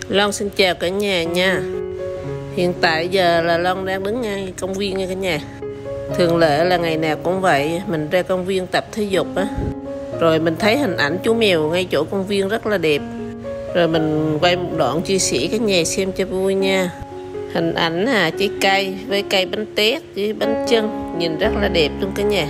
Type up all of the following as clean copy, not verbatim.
Loan xin chào cả nhà nha. Hiện tại giờ là Loan đang đứng ngay công viên nha cả nhà. Thường lệ là ngày nào cũng vậy, mình ra công viên tập thể dục á. Rồi mình thấy hình ảnh chú mèo ngay chỗ công viên rất là đẹp. Rồi mình quay một đoạn chia sẻ cả nhà xem cho vui nha. Hình ảnh trái cây với cây bánh tét với bánh chưng, nhìn rất là đẹp luôn cả nhà.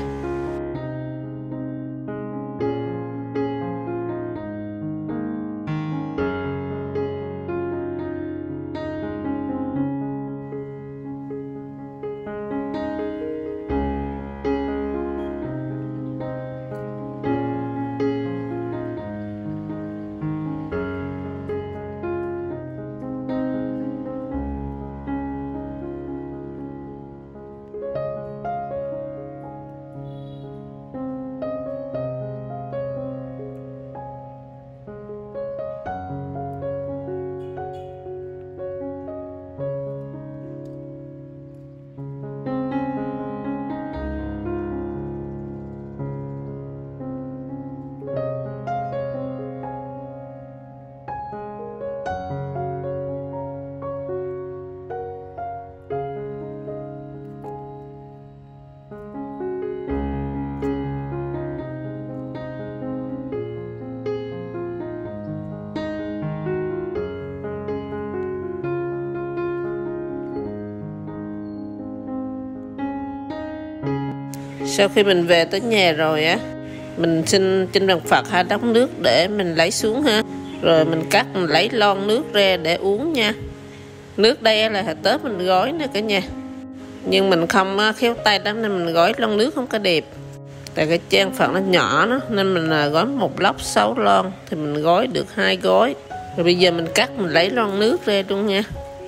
Sau khi mình về tới nhà rồi á, mình xin trên bàn Phật đóng nước để mình lấy xuống ha. Rồi mình lấy lon nước ra để uống nha. Nước đây là Tết mình gói nè cả nhà. Nhưng mình không khéo tay lắm nên mình gói lon nước không có đẹp. Tại cái trang Phật nó nhỏ đó, nên mình gói một lốc 6 lon thì mình gói được 2 gói. Rồi bây giờ mình lấy lon nước ra luôn nha.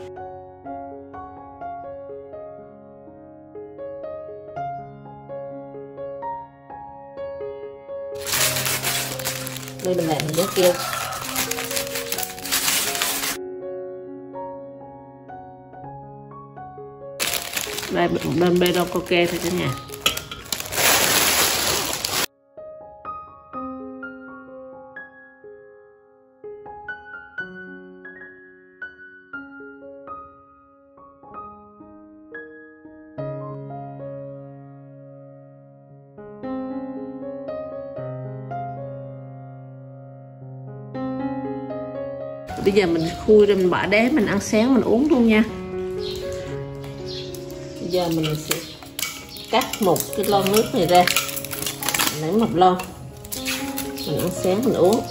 Đây mình làm cái kia. Đây bên bê đô coca thôi cả nhà. Bây giờ mình khui ra mình bỏ đá mình ăn sáng mình uống luôn nha. Bây giờ mình sẽ cắt một cái lon nước này ra, lấy một lon mình ăn sáng mình uống.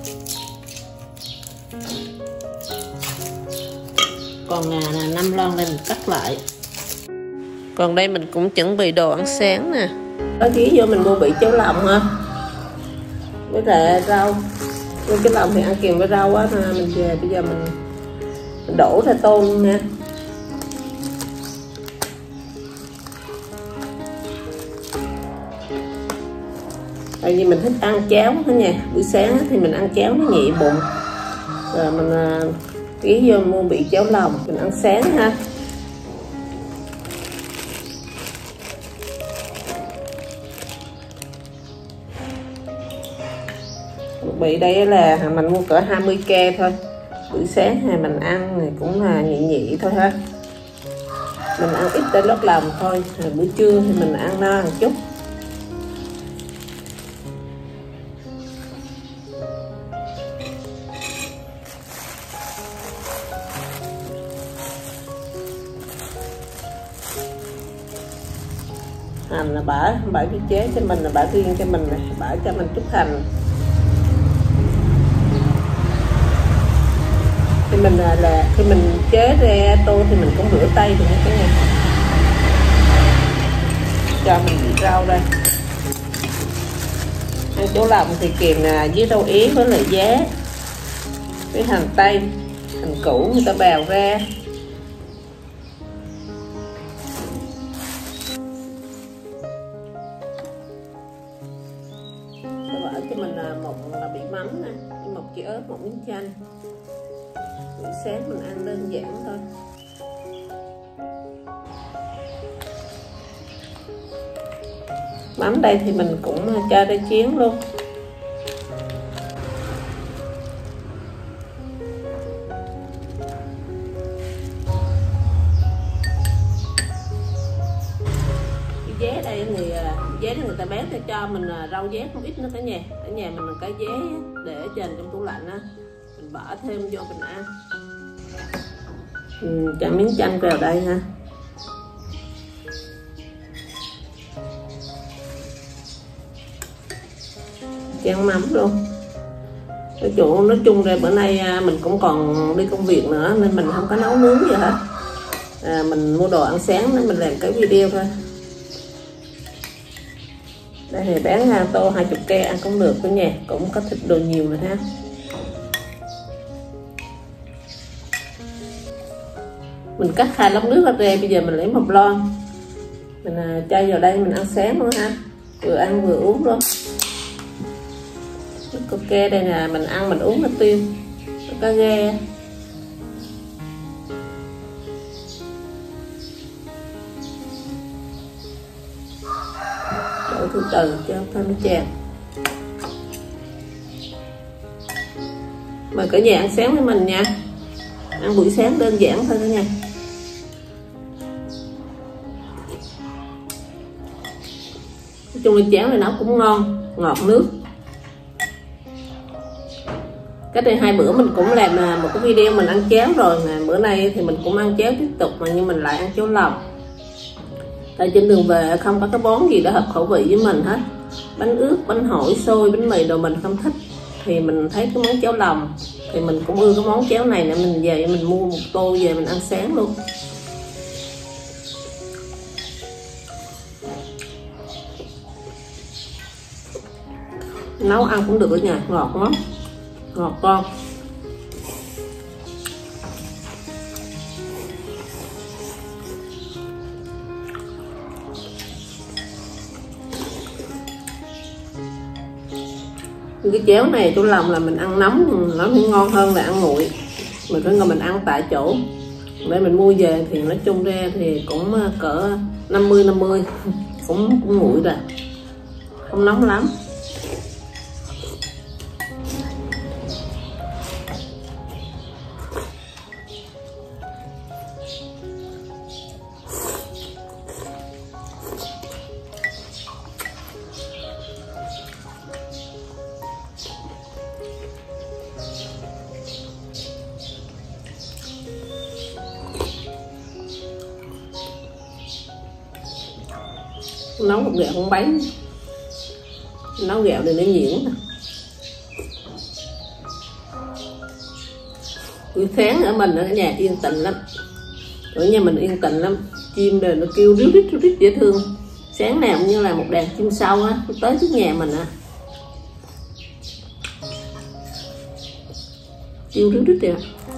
Còn là 5 lon đây mình cắt lại. Còn đây mình cũng chuẩn bị đồ ăn sáng nè. Có tí vô mình mua bị cháo lòng ha, với lại rau. Nhưng cái lòng thì ăn kèm với rau á, mình về bây giờ mình đổ ra tô luôn nha. Tại vì mình thích ăn cháo đó nha, buổi sáng thì mình ăn cháo nó nhẹ bụng. Rồi mình ký vô mua bị cháo lòng mình ăn sáng ha. Bị đây là mình mua cỡ 20k thôi. Buổi sáng này mình ăn này cũng là nhẹ thôi ha. Mình ăn ít để lót lòng thôi. Rồi buổi trưa thì mình ăn no một chút. Hành là bả cái chế cho mình, là bả riêng cho mình, bả cho mình chút hành. Khi mình chế ra tô thì mình cũng rửa tay được nha cả nhà. Cho mình bị rau đây. Ăn chỗ lòng thì kèm với rau ý với lại giá, với hành tây, hành củ người ta bào ra. Tôi bỏ cho mình một bị mắm nè, một chỉ ớt, một miếng chanh. Buổi sáng mình ăn đơn giản thôi. Mắm đây thì mình cũng cho ra chén luôn. dế đây thì dế này người ta bán cho mình rau dế không ít nữa cả nhà. Ở nhà mình cái dế để trên trong tủ lạnh á, mình bỏ thêm vô mình ăn. Cho miếng chanh vào đây ha. Chan mắm luôn. Nói chung ra bữa nay mình cũng còn đi công việc nữa nên mình không có nấu nướng gì hết. Mình mua đồ ăn sáng nên mình làm cái video thôi. Đây thì bán tô 20k ăn cũng được cả nhà, cũng có thịt đồ nhiều mà ha. Mình cắt 2 lốc nước ra, bây giờ mình lấy một lon mình cho vào đây mình ăn sáng luôn ha, vừa ăn vừa uống luôn. Nước coca đây là mình ăn mình uống nó tiêu, nó có ga. Đổ từ từ cho thôi nó tràn. Mời cả nhà ăn sáng với mình nha, ăn buổi sáng đơn giản thôi cả nhà. Nói chung là cháo này nấu cũng ngon, ngọt nước. Cách đây 2 bữa mình cũng làm một cái video mình ăn cháo rồi, mà bữa nay thì mình cũng ăn cháo tiếp tục mà nhưng mình lại ăn cháo lòng. Tại trên đường về không có cái món gì để hợp khẩu vị với mình hết. Bánh ướt, bánh hỏi, xôi, bánh mì đồ mình không thích. Thì mình thấy cái món cháo lòng thì mình cũng ưa cái món cháo này nè, mình về mình mua một tô về mình ăn sáng luôn. Nấu ăn cũng được ở nhà, ngọt lắm, ngọt con. Cái cháo này chỗ lòng là mình ăn nóng nó sẽ ngon hơn là ăn nguội. Mình phải ngồi mình ăn tại chỗ. Để mình mua về thì nói chung ra thì cũng cỡ 50-50 cũng nguội rồi, không nóng lắm. Nấu một gạo con bánh, nấu gạo để nó nhuyễn. Buổi sáng ở mình ở nhà yên tĩnh lắm, ở nhà mình yên tĩnh lắm, chim đều nó kêu ríu rít dễ thương. Sáng nào cũng như là một đàn chim sâu á tới trước nhà mình à, kêu ríu rít kìa.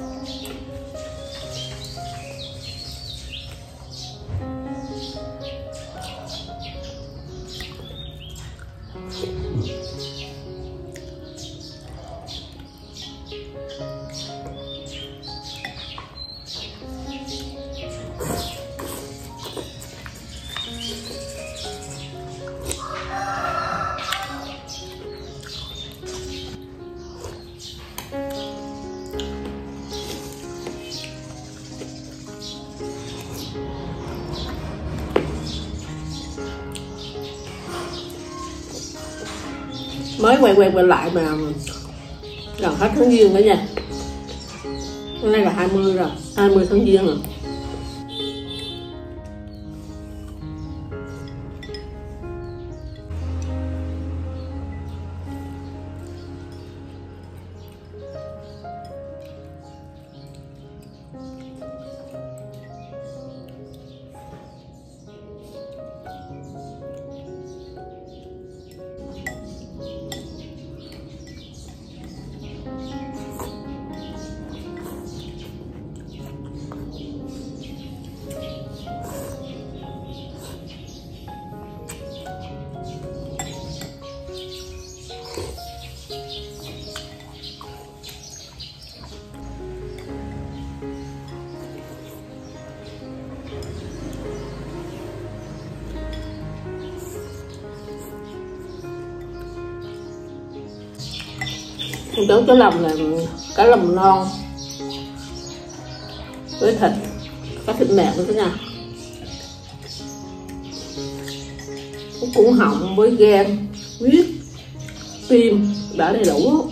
Mới quay lại mà gần hết tháng Giêng nữa nha. Hôm nay là 20 rồi, 20 tháng Giêng rồi. Cháo cháo lòng là cá lòng non với thịt, có thịt nạc nữa nha. cuốn họng với gan, huyết, tim đã đầy đủ.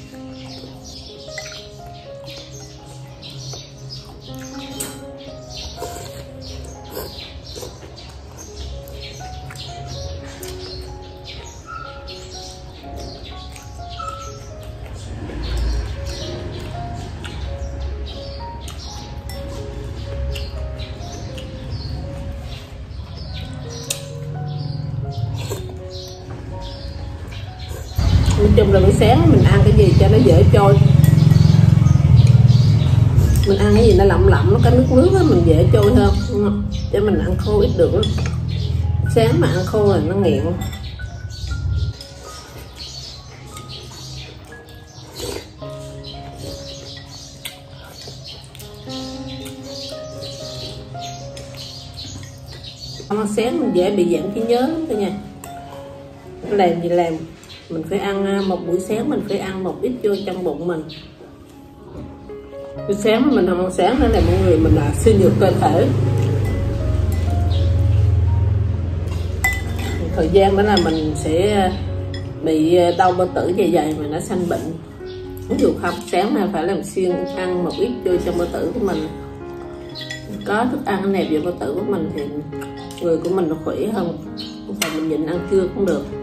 Nói chung là buổi sáng mình ăn cái gì cho nó dễ trôi, mình ăn cái gì nó lậm lậm, nó có nước nước đó, mình dễ trôi hơn, đúng không? Chứ mình ăn khô ít được lắm. Sáng mà ăn khô là nó nghiện. Ăn sáng mình dễ bị giảm trí nhớ lắm cả nhà. Làm gì làm, mình phải ăn một buổi sáng, mình phải ăn một ít vô trong bụng mình. Buổi sáng mình không ăn sáng nữa là mọi người mình là suy nhược cơ thể. Thời gian đó là mình sẽ bị đau bao tử dạ dày mà nó sanh bệnh. Ví dụ không, sáng là phải làm xuyên ăn một ít vô trong bao tử của mình. Có thức ăn nẹp vô bao tử của mình thì người của mình nó khỏe hơn. Không phải mình nhịn ăn trưa cũng được.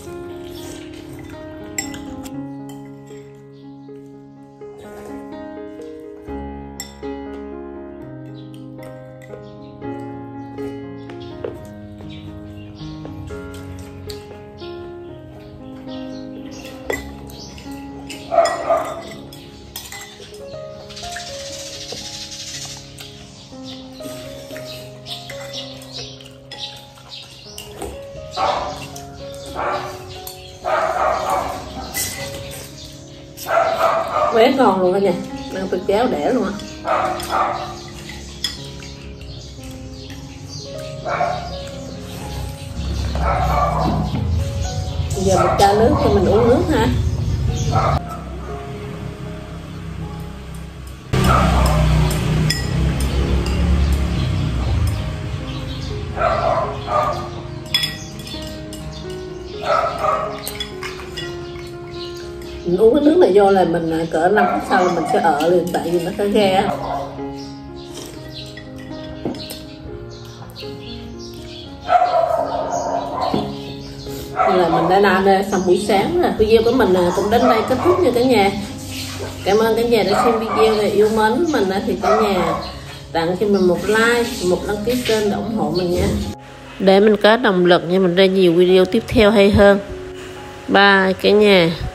Bé ngon luôn cả nhà, ăn tôi cháo đẻ luôn á. Bây giờ mình cho nước cho mình uống nước ha. Mình uống cái nước này vô là mình cỡ 5 phút sau là mình sẽ ở liền, tại vì nó có ga. Như là mình đã làm xong buổi sáng rồi. Video của mình cũng đến đây kết thúc nha cả nhà. Cảm ơn cả nhà đã xem video và yêu mến mình. Thì cả nhà tặng cho mình một like, một đăng ký kênh để ủng hộ mình nha, để mình có động lực nha, mình ra nhiều video tiếp theo hay hơn. Bye cả nhà.